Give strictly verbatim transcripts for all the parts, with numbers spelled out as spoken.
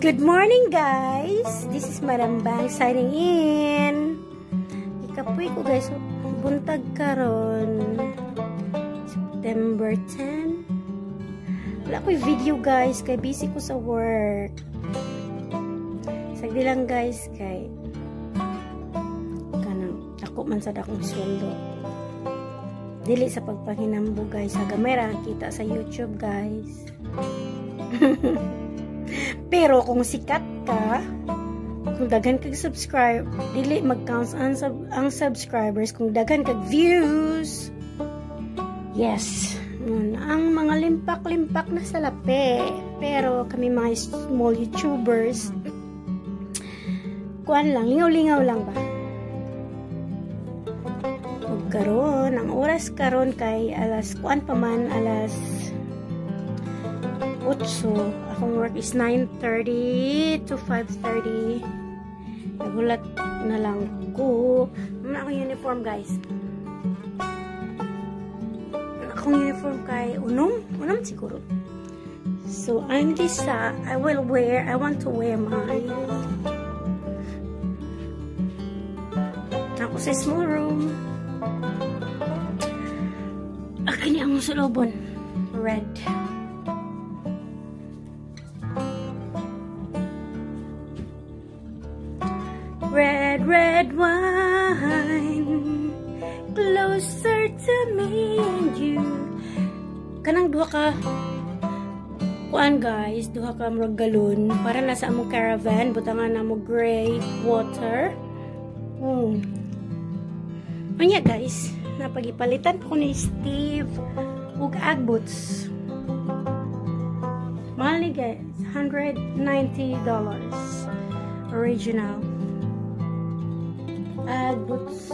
Good morning, guys. This is Madam Bang signing in. Ikapoy ko, guys. Buntag karon September tenth. Wala ko'y video, guys. Kay busy ko sa work. Sagdi lang, guys. Kay kanang ako man sa dakong sweldo. Dili sa pagpanghinambo, guys. Sa gamay ra kita sa YouTube, guys. Pero kung sikat ka, kung daghan kag subscribe, dili mag-count ang, sub ang subscribers, kung daghan kag views, yes, yun, ang mga limpak-limpak na salapi. Pero kami mga small YouTubers, kuan lang, lingaw-lingaw lang ba? Ug karon, ang oras karon kay alas kuan pa man, alas otso. Akong work is nine thirty to five thirty. Nagulat na lang ko. Ano akong uniform, guys? Akong uniform kay Unom? Unom siguro. So, I'm this, uh, I will wear, I want to wear mine. Ako sa small room. Akin niya ang sulobon. Red. Red, red wine, closer to me and you. Kanang duha ka, kuan guys, duha ka murag galon, para nasa among caravan, butangan na mo gray water. Hmm. Anya guys, napagipalitan ko ni Steve ug Agbots. Mahal ni guys, one hundred ninety dollars. Original. Agbots.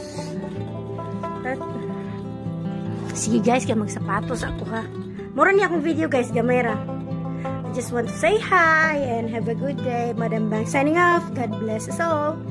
Sige guys, kaya magsapatos ako ha. Mura niya akong video guys, gamay ra. I just want to say hi and have a good day. Madam Bang signing off. God bless us all.